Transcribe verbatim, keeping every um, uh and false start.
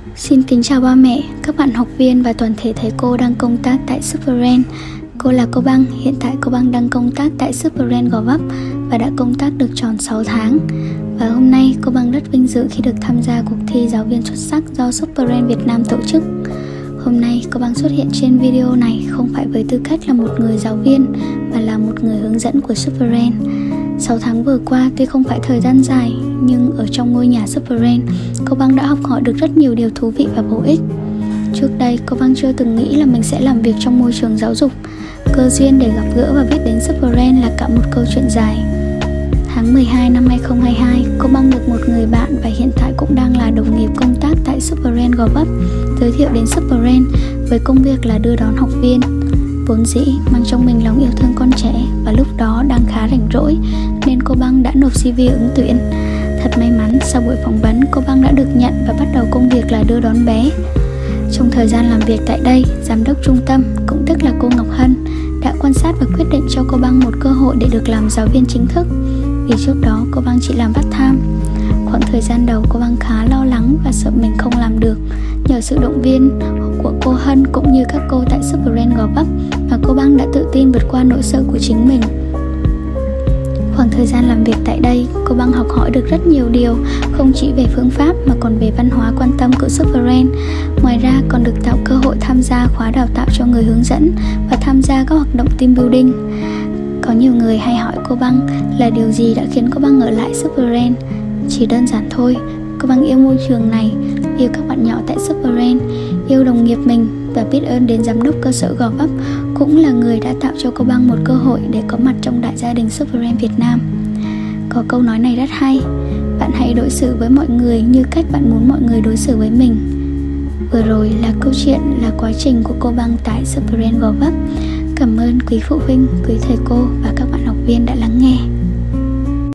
Xin kính chào ba mẹ, các bạn học viên và toàn thể thầy cô đang công tác tại Superbrand. Cô là cô Băng, hiện tại cô Băng đang công tác tại Superbrand Gò Vấp và đã công tác được tròn sáu tháng. Và hôm nay cô Băng rất vinh dự khi được tham gia cuộc thi giáo viên xuất sắc do Superbrand Việt Nam tổ chức. Hôm nay cô Băng xuất hiện trên video này không phải với tư cách là một người giáo viên mà là một người hướng dẫn của Superbrand. sáu tháng vừa qua tuy không phải thời gian dài, nhưng ở trong ngôi nhà Superbrand, cô Băng đã học hỏi được rất nhiều điều thú vị và bổ ích. Trước đây, cô Băng chưa từng nghĩ là mình sẽ làm việc trong môi trường giáo dục. Cơ duyên để gặp gỡ và biết đến Superbrand là cả một câu chuyện dài. Tháng mười hai năm hai không hai hai, cô Băng được một người bạn và hiện tại cũng đang là đồng nghiệp công tác tại Superbrand Gò Vấp giới thiệu đến Superbrand với công việc là đưa đón học viên. Vốn dĩ mang trong mình lòng yêu thương con trẻ và lúc đó đang khá rảnh rỗi nên cô Băng đã nộp xê vê ứng tuyển. Thật may mắn, sau buổi phỏng vấn cô Băng đã được nhận và bắt đầu công việc là đưa đón bé. Trong thời gian làm việc tại đây, giám đốc trung tâm, cũng tức là cô Ngọc Hân, đã quan sát và quyết định cho cô Băng một cơ hội để được làm giáo viên chính thức. Vì trước đó cô Băng chỉ làm part-time. Khoảng thời gian đầu cô Băng khá lo lắng và sợ mình không làm được. Nhờ sự động viên của cô Hân cũng như các cô tại Superbrand Gò Vấp mà cô Băng đã tự tin vượt qua nỗi sợ của chính mình. Khoảng thời gian làm việc tại đây, cô Băng học hỏi được rất nhiều điều, không chỉ về phương pháp mà còn về văn hóa quan tâm của Superbrand. Ngoài ra còn được tạo cơ hội tham gia khóa đào tạo cho người hướng dẫn và tham gia các hoạt động team building. Có nhiều người hay hỏi cô Băng là điều gì đã khiến cô Băng ở lại Superbrand. Chỉ đơn giản thôi, cô Băng yêu môi trường này, yêu các bạn nhỏ tại Superbrand, yêu đồng nghiệp mình và biết ơn đến giám đốc cơ sở Gò Vấp cũng là người đã tạo cho cô Băng một cơ hội để có mặt trong đại gia đình Superbrand Việt Nam. Có câu nói này rất hay: bạn hãy đối xử với mọi người như cách bạn muốn mọi người đối xử với mình. Vừa rồi là câu chuyện, là quá trình của cô Băng tại Superbrand Gò Vấp. Cảm ơn quý phụ huynh, quý thầy cô và các bạn học viên đã lắng